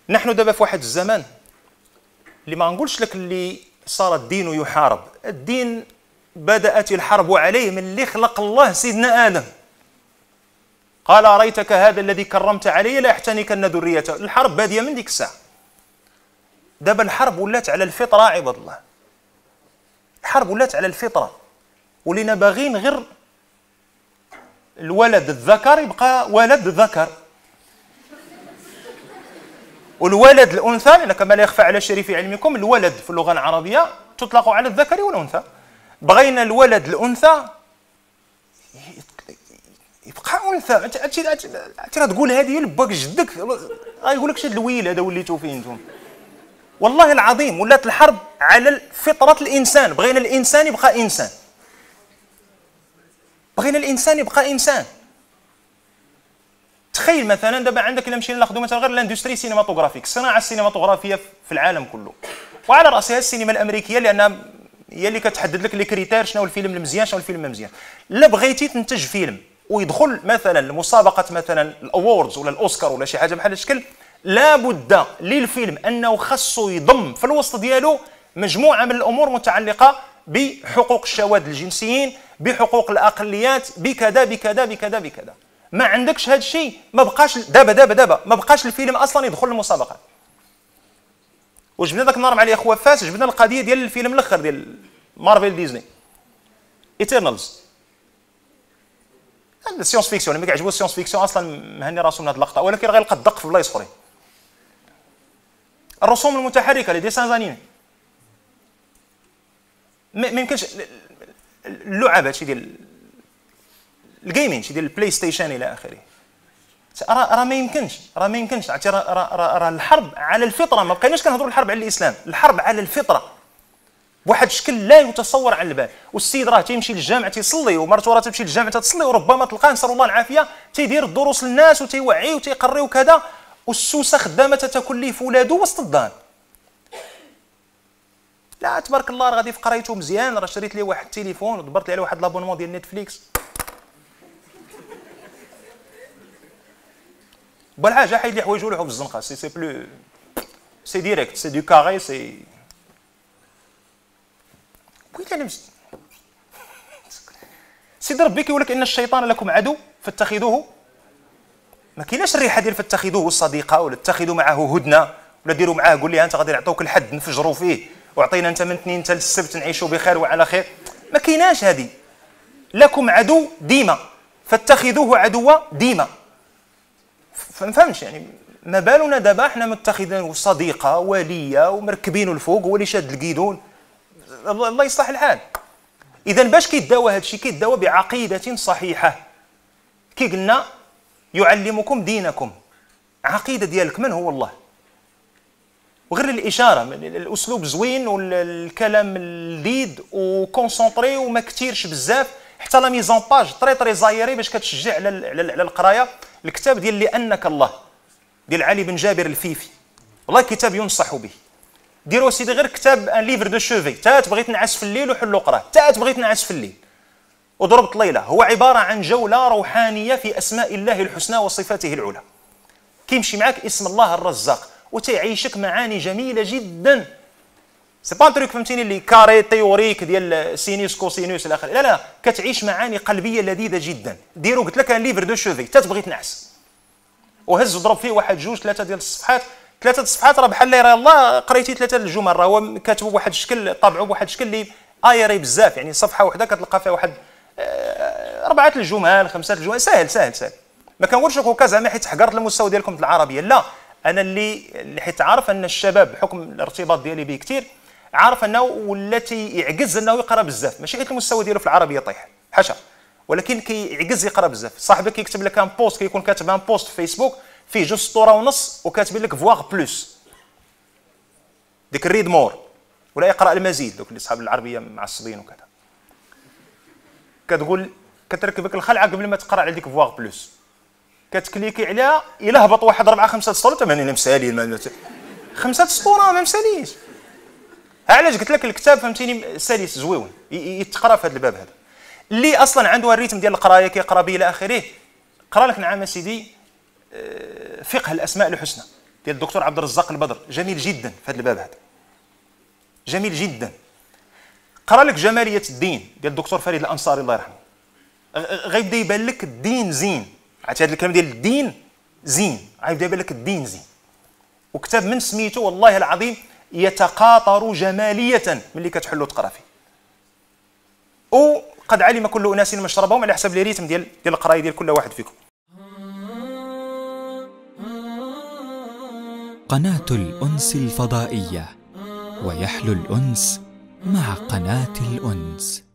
نحن دابا في واحد الزمان اللي ما نقولش لك اللي صار الدين يحارب، الدين بدأت الحرب عليه من اللي خلق الله سيدنا آدم. قال أريتك هذا الذي كرمت علي لا يحتنكن ذريته. الحرب بادية من ديك الساعة. دابا الحرب ولات على الفطرة عباد الله. الحرب ولات على الفطرة، ولينا باغين غير الولد الذكر يبقى ولد ذكر، والولد الأنثى، لأن كما لا يخفى على شريف علمكم الولد في اللغة العربية تطلق على الذكر والأنثى. بغينا الولد الأنثى يبقى أنثى. أنت تقول هذه لباك جدك غايقول لك شاد الويل هذا وليتو فين انتم. والله العظيم ولات الحرب على فطرة الإنسان. بغينا الإنسان يبقى إنسان، بغينا الإنسان يبقى إنسان. تخيل مثلا دابا عندك الا مشينا ناخذ مثلا غير الاندستري سينماتوغرافيك، الصناعه السينماتوغرافيه في العالم كله، وعلى راسها السينما الامريكيه لانها هي اللي كتحدد لك لي كريتير شنو الفيلم المزيان شنو الفيلم المزيان. لا بغيتي تنتج فيلم ويدخل مثلا لمسابقه مثلا الاووردز ولا الاوسكار ولا شي حاجه بحال الشكل، لابد للفيلم انه خاصو يضم في الوسط ديالو مجموعه من الامور متعلقه بحقوق الشواذ الجنسيين، بحقوق الاقليات، بكذا بكذا بكذا بكذا. ما عندكش هذا الشيء ما بقاش دابا ما بقاش الفيلم اصلا يدخل المسابقات. وجبنا ذاك النهار مع الاخوه فاس جبنا القضيه ديال الفيلم الاخر ديال مارفل ديزني ايترنالز. هذا السيونس فيكسيون اللي ما كيعجبوش السيونس فيكسيون اصلا مهني راسو من هذه اللقطه، ولكن غير لقى الدق في بلايص اخرين. الرسوم المتحركه لي ديسان زانيمي ما يمكنش. اللعب هادشي ديال الجيمين شي ديال البلاي ستيشن الى اخره. راه ما يمكنش عرفتي. راه الحرب على الفطره. ما بقيناش كنهضروا الحرب على الاسلام، الحرب على الفطره بواحد الشكل لا يتصور على البال. والسيد راه تيمشي للجامع تيصلي، ومرته راه تمشي للجامع تصلي، وربما تلقاه نسال الله العافيه تيدير الدروس للناس وتيوعي وتيقري وكذا، والسوسه خدامه تتكلف ولادو وسط الدار. لا تبارك الله راه غادي في قرايته مزيان، راه شريت ليه واحد التليفون ودبرت ليه على واحد لابونمون ديال نتفليكس. بالحاجه حيد لي حوايج وروحو في الزنقه. سي بلو سي ديريكت سي دو كاري سي بغيت انا سيدي ربي كيقول لك ان الشيطان لكم عدو فاتخذوه. ما كايناش الريحه ديال فاتخذوه صديقه ولا اتخذوا معه هدنه ولا ديروا معاه قول لي انت غادي نعطوك الحد نفجروا فيه وعطينا انت من اثنين حتى للسبت نعيشوا بخير وعلى خير. ما كايناش هذه. لكم عدو ديما فاتخذوه عدوا ديما. ما فهمش يعني ما بالنا دابا حنا متخذين صديقه وليه ومركبينه الفوق هو اللي شاد القيدون. الله يصلح الحال. اذا باش كيداوى هذا الشيء كيداوى بعقيده صحيحه. كي قلنا يعلمكم دينكم، عقيده ديالك من هو الله. وغير الاشاره الاسلوب زوين والكلام الليد وكونسونطري وما كثيرش بزاف، حتى لا ميزون باج طري زايري باش كتشجع على القرايه. الكتاب ديال لانك الله ديال علي بن جابر الفيفي، والله كتاب ينصح به. ديروا سيدي غير كتاب ان ليفر دو شوفي، تات بغيت نعس في الليل وحلو قراه، تات بغيت نعس في الليل وضربت ليله. هو عباره عن جوله روحانيه في اسماء الله الحسنى وصفاته العلى. كيمشي معك اسم الله الرزاق وتيعيشك معاني جميله جدا. سي با تريك فهمتيني اللي كاري تيوريك ديال سينوس كوسينوس الى اخره. لا كتعيش معاني قلبيه لذيذه جدا. ديروا قلت لك ان ليفر دو شوفي، تات بغيت نعس وهز وضرب فيه واحد جوج ثلاثه ديال الصفحات. ثلاثه الصفحات راه بحال لا الله قريتي ثلاثه الجمل. راه هو كاتبه بواحد الشكل طابعه بواحد الشكل اللي ايري بزاف. يعني صفحه واحده كتلقى فيها واحد 4 الجمل 5 الجمل. سهل. ما كنقولش لكم كذا زعما حيت حقرت المستوى ديالكم في العربيه. لا انا اللي حيت عارف ان الشباب بحكم الارتباط ديالي به كثير عارف انه والتي يعجز انه يقرا بزاف. ماشي حيت المستوى ديالو في العربيه طيح حاشا، ولكن كيعجز يقرا بزاف. صاحبك كيكتب لك ان بوست كيكون كاتب ان بوست في فيسبوك فيه 2 سطور ونص وكاتبين لك فواغ بلوس ديك الريد مور ولا يقرا المزيد. دوك اللي صحاب العربيه معصبين وكذا كتقول كتركبك الخلعه قبل ما تقرا على ديك فواغ بلوس كتكليكي عليها الا هبط واحد 4 5 سطور انت ماني مسالي 5 سطور ما مساليش. علاش قلت لك الكتاب فهمتيني سلس زويون يتقرا في هذا الباب هذا اللي اصلا عنده الريتم ديال القرايه كيقرا به الى اخره. قرا لك نعم سيدي فقه الاسماء الحسنى ديال الدكتور عبد الرزاق البدر، جميل جدا في هذا الباب هذا، جميل جدا. قرا لك جماليه الدين ديال الدكتور فريد الانصاري الله يرحمه، غيبدا يبان لك الدين زين. عرفتي هذا الكلام ديال الدين زين، غيبدا يبان لك الدين زين. وكتاب من سميتو والله العظيم يتقاطر جماليه ملي كتحلو تقرا فيه. وقد علم كل اناس مشربهم على حسب الريتم ديال القرايه ديال كل واحد فيكم. قناة الأنس الفضائية، ويحلو الأنس مع قناة الأنس.